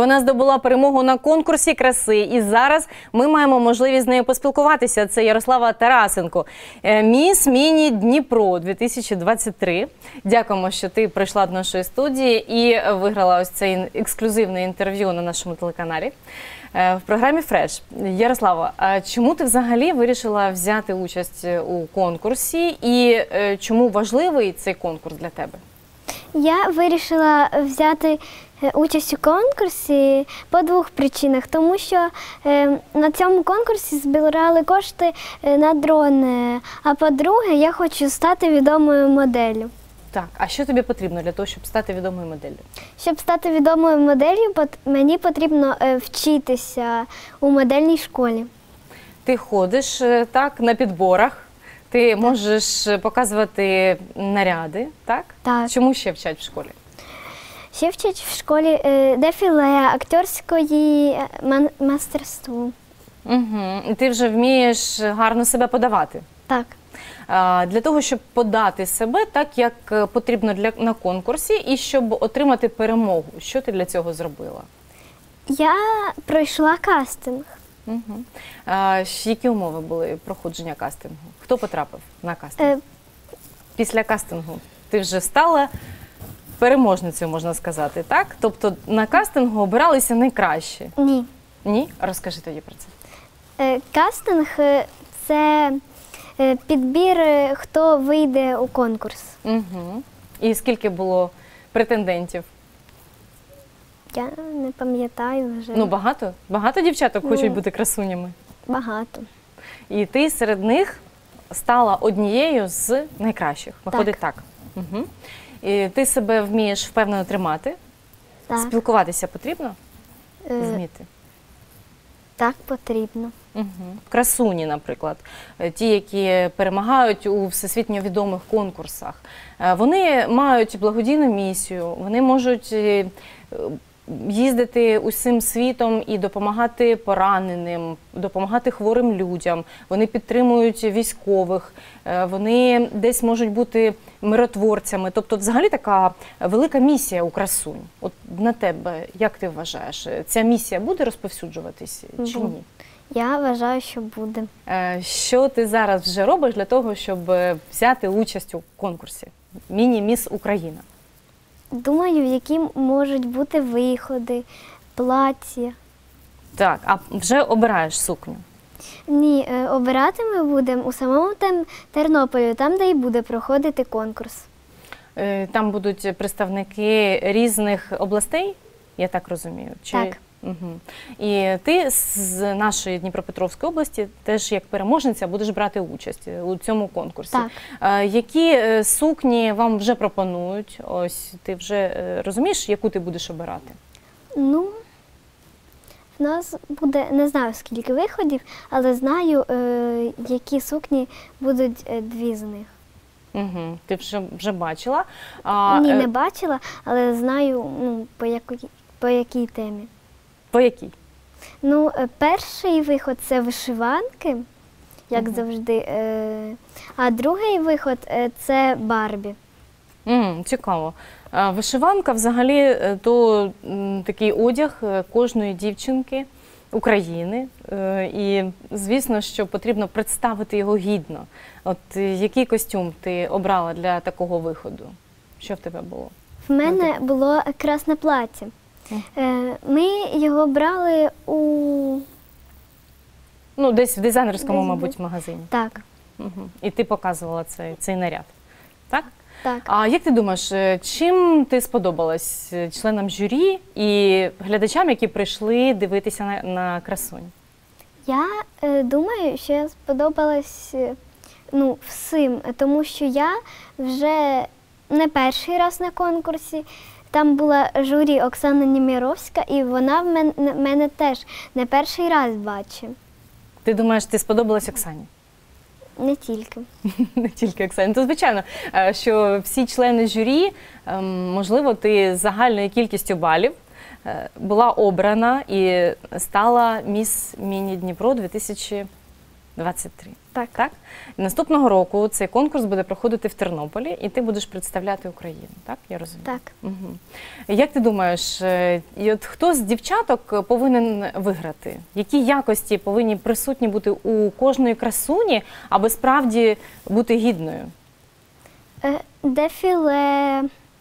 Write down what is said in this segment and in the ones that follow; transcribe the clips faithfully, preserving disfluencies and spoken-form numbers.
Вона здобула перемогу на конкурсі краси, і зараз ми маємо можливість з нею поспілкуватися. Це Ярослава Тарасенко, міс Міні Дніпро дві тисячі двадцять три. Дякуємо, що ти прийшла до нашої студії і виграла ось це ексклюзивне інтерв'ю на нашому телеканалі в програмі «Фреш». Ярослава, а чому ти взагалі вирішила взяти участь у конкурсі і чому важливий цей конкурс для тебе? Я вирішила взяти участь у конкурсі по двох причинах. Тому що е, на цьому конкурсі збирали кошти на дрон. А по-друге, я хочу стати відомою моделлю. Так, а що тобі потрібно для того, щоб стати відомою моделлю? Щоб стати відомою моделлю, мені потрібно вчитися у модельній школі. Ти ходиш так на підборах, ти можеш показувати наряди, так? Так. Чому ще вчать в школі? Ще вчать в школі дефіле, акторської майстерству. Угу. І ти вже вмієш гарно себе подавати? Так. Для того, щоб подати себе так, як потрібно для, на конкурсі, і щоб отримати перемогу. Що ти для цього зробила? Я пройшла кастинг. Угу. А, які умови були проходження кастингу? Хто потрапив на кастинг? Е... Після кастингу ти вже стала переможницею, можна сказати, так? Тобто на кастингу обиралися найкращі? Ні. Ні? Розкажи тоді про це. Е, кастинг – це підбір, хто вийде у конкурс. Угу. І скільки було претендентів? Я не пам'ятаю вже. Ну, багато? Багато дівчаток ну, хочуть бути красунями? Багато. І ти серед них стала однією з найкращих? Виходить так. так. Угу. І ти себе вмієш впевнено тримати? Так. Спілкуватися потрібно? Е... Вміти? Так, потрібно. Угу. Красуні, наприклад, ті, які перемагають у всесвітньо відомих конкурсах, вони мають благодійну місію, вони можуть їздити усім світом і допомагати пораненим, допомагати хворим людям, вони підтримують військових, вони десь можуть бути миротворцями. Тобто, взагалі, така велика місія у красунь. От на тебе, як ти вважаєш, ця місія буде розповсюджуватись чи ні? Я вважаю, що буде. Що ти зараз вже робиш для того, щоб взяти участь у конкурсі «Міні-міс Україна»? Думаю, які можуть бути виходи, плаття. Так, а вже обираєш сукню? Ні, обирати ми будемо у самому Тернополі, там, де і буде проходити конкурс. Там будуть представники різних областей, я так розумію? Чи... Так. Угу. І ти з нашої Дніпропетровської області теж як переможниця будеш брати участь у цьому конкурсі. Так. А, які сукні вам вже пропонують? Ось ти вже розумієш, яку ти будеш обирати? Ну, в нас буде, не знаю скільки виходів, але знаю, е, які сукні будуть е, дві з них. Угу. Ти вже, вже бачила? А, Ні, не бачила, але знаю, ну, по якій, по якій темі. По якій? Ну, перший виход – це вишиванки, як угу. завжди, а другий виход – це Барбі. Mm, цікаво. Вишиванка взагалі то такий одяг кожної дівчинки України. І, звісно, що потрібно представити його гідно. От який костюм ти обрала для такого виходу? Що в тебе було? В мене було красне плаття. Ми його брали у... Ну, десь в дизайнерському, десь, мабуть, магазині. Так. Угу. І ти показувала цей, цей наряд, так? Так. А як ти думаєш, чим ти сподобалась членам журі і глядачам, які прийшли дивитися на, на красунь? Я е, думаю, що я сподобалась ну, всім, тому що я вже не перший раз на конкурсі. Там була журі Оксана Німіровська, і вона в мене, мене теж не перший раз бачить. Ти думаєш, ти сподобалась Оксані? Не тільки. Не тільки Оксані. То, звичайно, що всі члени журі, можливо, ти загальною кількістю балів була обрана і стала міс Міні Дніпро дві тисячі двадцять три. Так. Так? Наступного року цей конкурс буде проходити в Тернополі, і ти будеш представляти Україну, так? Я розумію? Так. Угу. Як ти думаєш, е, і от хто з дівчаток повинен виграти? Які якості повинні присутні бути у кожної красуні, аби справді бути гідною? Е, Дефіле,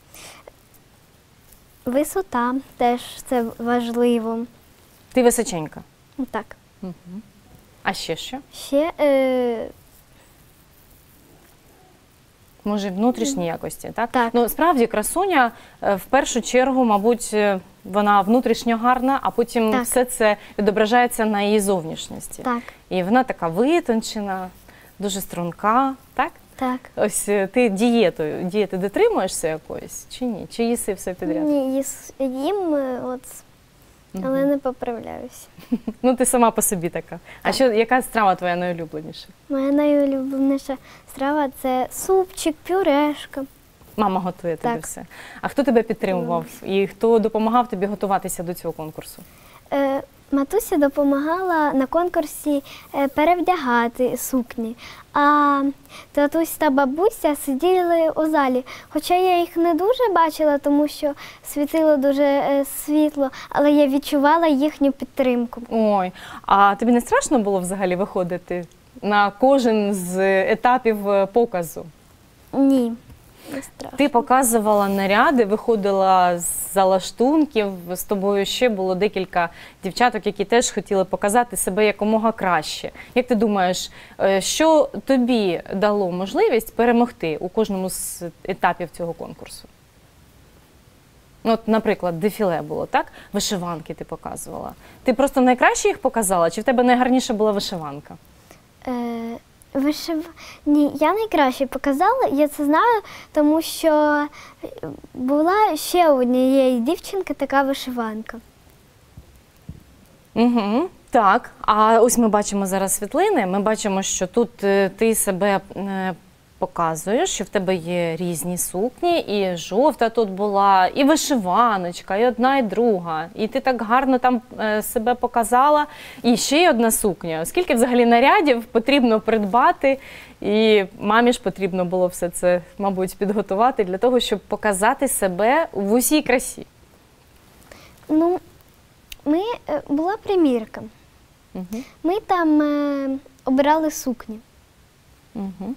висота теж це важливо. Ти височенька. Ну, Так. Угу. А ще що? Ще е, Може, внутрішні якості, так? Так. Ну, справді, красуня, е, в першу чергу, мабуть, е, вона внутрішньо гарна, а потім Так. все це відображається на її зовнішності. так, І вона така витончена, дуже струнка, так? так. Ось е, ти дієтою, дієти дотримуєшся якоїсь чи ні? Чи їси все підряд? Ні, їс- їм, е, от, але Мгм. не поправляюся. Ну, ти сама по собі така. А Так. що, яка страва твоя найулюбленіша? Моя найулюбленіша страва це супчик, пюрешка. Мама готує тобі Так. все. А хто тебе підтримував? І хто допомагав тобі готуватися до цього конкурсу? Е, Матуся допомагала на конкурсі е, перевдягати сукні, а татусь та бабуся сиділи у залі. Хоча я їх не дуже бачила, тому що світило дуже е, світло, але я відчувала їхню підтримку. Ой, а тобі не страшно було взагалі виходити на кожен з етапів е, показу? Ні, не страшно. Ти показувала наряди, виходила з залаштунків, з тобою ще було декілька дівчаток, які теж хотіли показати себе якомога краще. Як ти думаєш, е, що тобі дало можливість перемогти у кожному з етапів цього конкурсу? Ну, От, наприклад, дефіле було, так? Вишиванки ти показувала. Ти просто найкраще їх показала, чи в тебе найгарніша була вишиванка? Е, вишив... Ні, я найкраще показала, я це знаю, тому що була ще у однієї дівчинки така вишиванка. Угу. Так, а ось ми бачимо зараз світлини. Ми бачимо, що тут е, ти себе е, показуєш, що в тебе є різні сукні, і жовта тут була, і вишиваночка, і одна, і друга. І ти так гарно там е, себе показала. І ще й одна сукня. Скільки взагалі нарядів потрібно придбати, і мамі ж потрібно було все це, мабуть, підготувати для того, щоб показати себе в усій красі. Ну, ми, е, була примірка. Угу. Ми там е, обирали сукні. Угу.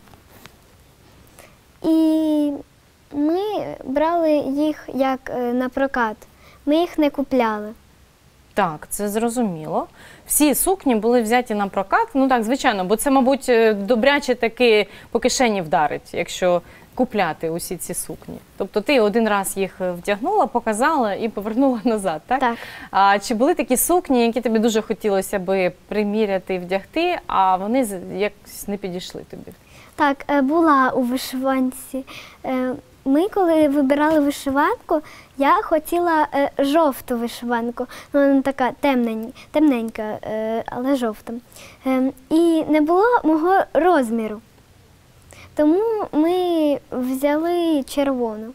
І ми брали їх як е, на прокат. Ми їх не купляли. Так, це зрозуміло. Всі сукні були взяті на прокат. Ну так, звичайно, бо це, мабуть, добряче таки по кишені вдарить, якщо купляти усі ці сукні. Тобто ти один раз їх вдягнула, показала і повернула назад, так? Так. А чи були такі сукні, які тобі дуже хотілося би приміряти і вдягти, а вони з- якось не підійшли тобі? Так, е, була у вишиванці. Е, Ми, коли вибирали вишиванку, я хотіла е, жовту вишиванку. Ну, вона така темнень- темненька, е, але жовта. Е, І не було мого розміру. Тому ми взяли червону.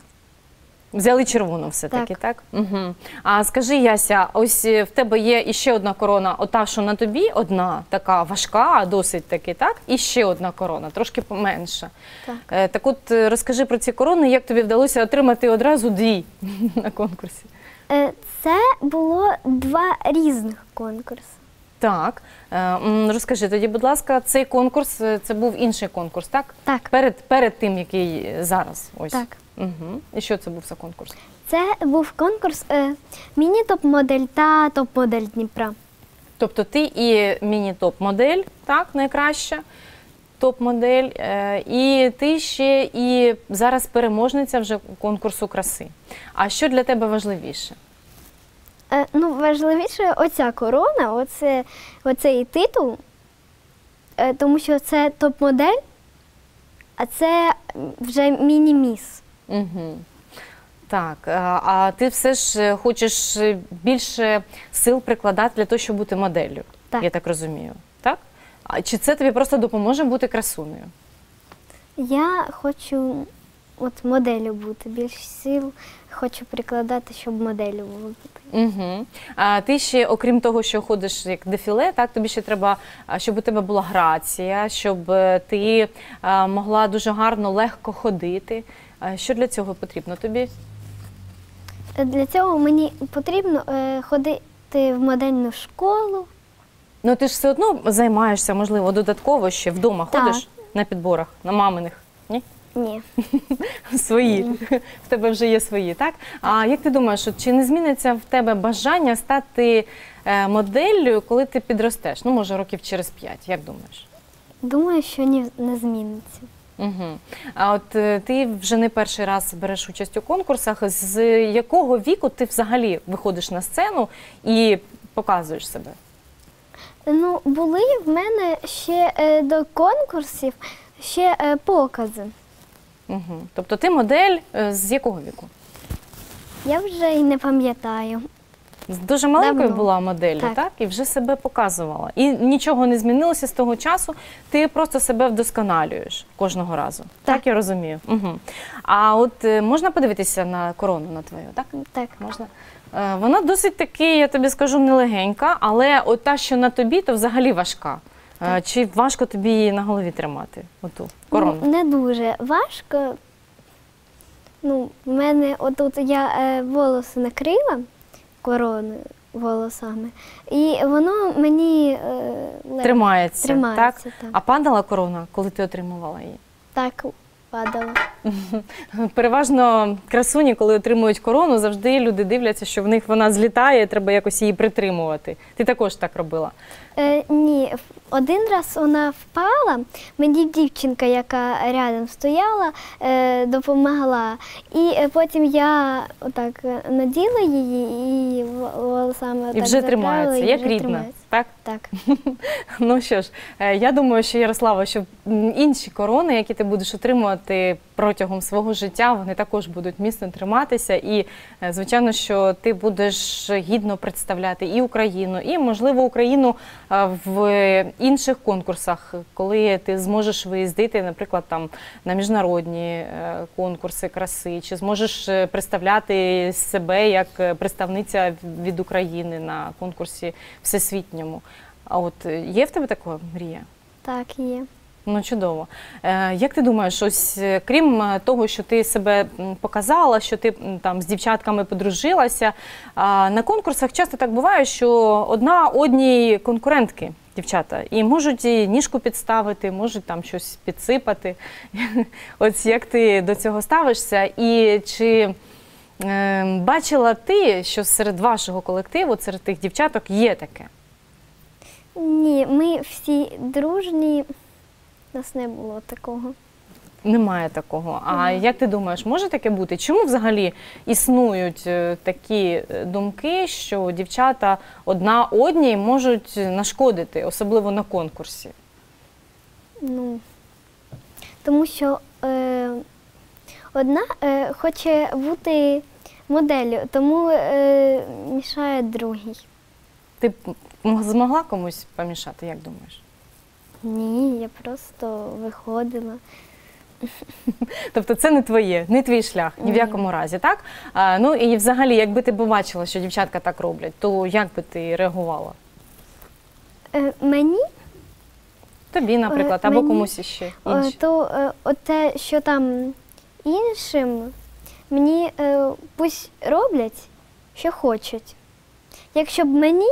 Взяли червону все-таки, так? Угу. А скажи, Яся, ось е, в тебе є іще одна корона, ота, що на тобі, одна така важка, досить таки, так? І ще одна корона, трошки поменша. Так. Е, так от е, розкажи про ці корони, як тобі вдалося отримати одразу дві на конкурсі? Е, Це було два різних конкурси. Так, е, м, розкажи тоді, будь ласка, цей конкурс, е, це був інший конкурс, так? Так, Перед, перед тим, який зараз, ось. так. Угу. І що це був за конкурс? Це був конкурс е, міні-топ-модель та топ-модель Дніпра. Тобто ти і міні-топ-модель, так, найкраща топ-модель, е, і ти ще і зараз переможниця вже конкурсу краси. А що для тебе важливіше? Е, ну, важливіше оця корона, оце, оцей титул, е, тому що це топ-модель, а це вже міні-міс. Угу. Так, а, а ти все ж хочеш більше сил прикладати для того, щоб бути моделлю, Так. я так розумію, так? А чи це тобі просто допоможе бути красунею? Я хочу от моделлю бути. Більш сил хочу прикладати, щоб моделлю бути. Угу. А ти ще, окрім того, що ходиш як дефіле, так, тобі ще треба, а, щоб у тебе була грація, щоб е, ти а, могла дуже гарно, легко ходити. А що для цього потрібно тобі? Е, Для цього мені потрібно е, ходити в модельну школу. Ну, ти ж все одно займаєшся, можливо, додатково ще вдома Так. ходиш на підборах, на маминих, ні? Ні. Свої. В тебе вже є свої, так? А як ти думаєш, от чи не зміниться в тебе бажання стати е, моделлю, коли ти підростеш? Ну, може, років через п'ять, як думаєш? Думаю, що ні, не зміниться. Угу. А от е, ти вже не перший раз береш участь у конкурсах. З якого віку ти взагалі виходиш на сцену і показуєш себе? Ну, були в мене ще е, до конкурсів ще е, покази. Угу. Тобто ти модель е, з якого віку? Я вже й не пам'ятаю. З дуже маленькою Давно. була моделлю, так. Так. І вже себе показувала. І нічого не змінилося з того часу, ти просто себе вдосконалюєш кожного разу. Так, Так. я розумію. Угу. А от е, можна подивитися на корону на твою, так? Так. Можна? Е, Вона досить таки, я тобі скажу, нелегенька, але от та, що на тобі, то взагалі важка. Е, Так. Чи важко тобі її на голові тримати, оту корону? Ну, не дуже важко. Ну, в мене отут я е, волоси накрила короною волосами, і воно мені е, легко Тримається, тримається. так? Так, А падала корона, коли ти отримувала її? так падало. Переважно красуні, коли отримують корону, завжди люди дивляться, що в них вона злітає, треба якось її притримувати. Ти також так робила? Е, ні, в- один раз вона впала, мені дівчинка, яка рядом стояла, е, допомогла. І е, потім я отак е, наділа її і в- волосами І отак вже заправила, тримається, і як вже рідна, тримається. так? Так. Ну що ж, е, я думаю, що, Ярослава, що м, інші корони, які ти будеш отримувати протягом свого життя, вони також будуть міцно триматися. І, е, звичайно, що ти будеш гідно представляти і Україну, і, можливо, Україну е, в інших конкурсах, коли ти зможеш виїздити, наприклад, там на міжнародні е, конкурси краси, чи зможеш е, представляти себе як е, представниця від України на конкурсі всесвітньому. А от е, є в тебе така мрія? Так, є. Ну, чудово. Е, як ти думаєш, ось е, крім е, того, що ти себе м, показала, що ти м, там з дівчатками подружилася, а, на конкурсах часто так буває, що одна одній конкурентки, дівчата, і можуть і ніжку підставити, можуть там щось підсипати. Ось як ти до цього ставишся? І чи е, бачила ти, що серед вашого колективу, серед тих дівчаток є таке? Ні, ми всі дружні, у нас не було такого. Немає такого. А як ти думаєш, може таке бути? Чому взагалі існують е, такі е, думки, що дівчата одна одній можуть нашкодити, особливо на конкурсі? Ну, тому що е, одна е, хоче бути моделлю, тому е, мішає другій. Ти б м- змогла комусь помішати, як думаєш? Ні, я просто виходила. Тобто це не твоє, не твій шлях, ні в Ні. якому разі, так? А, ну і взагалі, якби ти побачила, що дівчатка так роблять, то як би ти реагувала? Е, мені Тобі, наприклад, або мені, комусь іще е, інші. то е, оте, що там іншим, мені е, пусть роблять, що хочуть. Якщо б мені,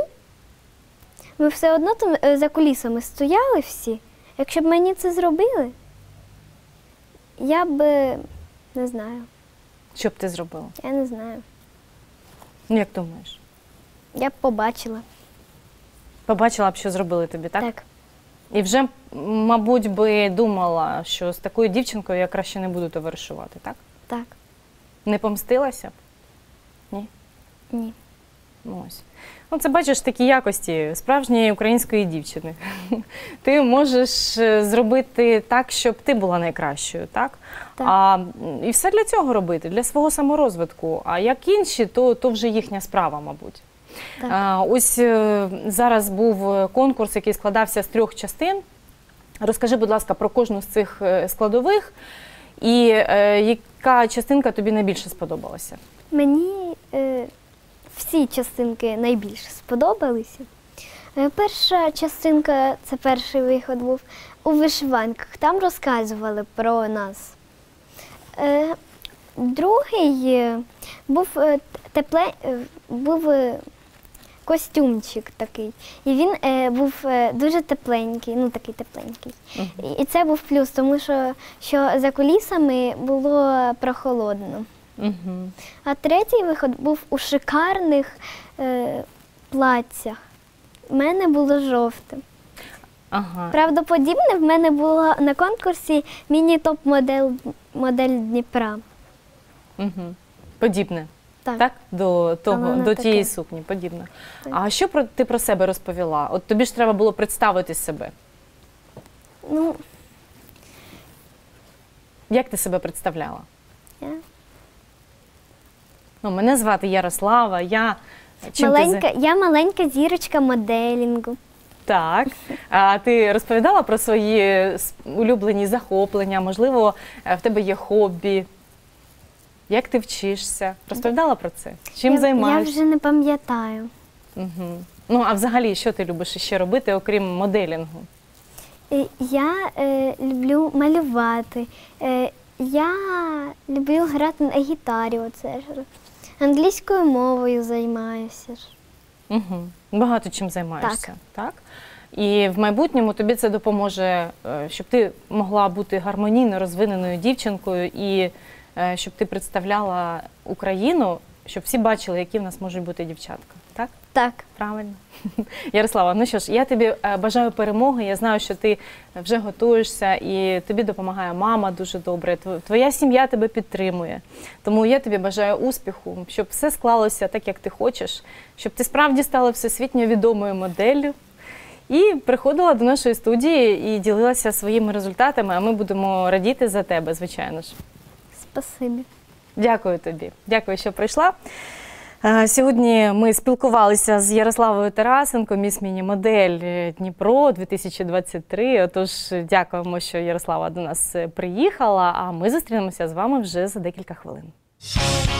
ми все одно там е, за кулісами стояли всі, якщо б мені це зробили, я б, е, не знаю, Що б ти зробила? я не знаю, Ну, як думаєш? я б побачила. Побачила б, що зробили тобі, так? Так, І вже, м, мабуть, би думала, що з такою дівчинкою я краще не буду товаришувати, так? так, Не помстилася б? Ні? ні. Ну, ось. Ну, це, бачиш, такі якості справжньої української дівчини. Ти можеш е, зробити так, щоб ти була найкращою, так? Так. А, м, і все для цього робити, для свого саморозвитку. А як інші, то, то вже їхня справа, мабуть. Так. А, ось е, зараз був конкурс, який складався з трьох частин. Розкажи, будь ласка, про кожну з цих е, складових І е, яка частинка тобі найбільше сподобалася? Мені е, всі частинки найбільше сподобалися. Е, перша частинка, це перший виход був у вишиванках. Там розказували про нас. Е, другий е, був е, тепле, е, був е, костюмчик такий. І він е, був е, дуже тепленький, ну такий тепленький. Мгм. І, і це був плюс, тому що, що за кулісами було прохолодно. Угу. А третій виход був у шикарних е, платтях. У мене було жовте. Ага. Правдоподібне в мене було на конкурсі міні-топ-модель модель Дніпра. Угу. Подібне. Так. Так? До, того, воно до таке. тієї сукні, подібне. Так. А що про, ти про себе розповіла? От тобі ж треба було представити себе. Ну, Як ти себе представляла? я Ну, мене звати Ярослава, я... Чим ти маленька, я маленька зірочка моделінгу. Так. А ти розповідала про свої с- улюблені захоплення? Можливо, е, в тебе є хобі? Як ти вчишся? Розповідала про це? Чим я, займаєшся? Я вже не пам'ятаю. Угу. Ну, а взагалі, що ти любиш ще робити, окрім моделінгу? Е, Я е, люблю малювати. Е, я люблю грати на гітарі. Оце ж. Англійською мовою займаюся. ж. Угу. Багато чим займаєшся, так? І в майбутньому тобі це допоможе, е, щоб ти могла бути гармонійно розвиненою дівчинкою і е, щоб ти представляла Україну, щоб всі бачили, які в нас можуть бути дівчатка, так? Так. Правильно. Ярослава, ну що ж, я тобі е, бажаю перемоги. Я знаю, що ти вже готуєшся і тобі допомагає мама дуже добре. Тво- Твоя сім'я тебе підтримує. Тому я тобі бажаю успіху, щоб все склалося так, як ти хочеш, щоб ти справді стала всесвітньо відомою моделлю і приходила до нашої студії і ділилася своїми результатами, а ми будемо радіти за тебе, звичайно ж. Спасибі. Дякую тобі. Дякую, що прийшла. Е, Сьогодні ми спілкувалися з Ярославою Тарасенко, міс міні-модель Дніпро дві тисячі двадцять три. Отож, дякуємо, що Ярослава до нас приїхала, а ми зустрінемося з вами вже за декілька хвилин.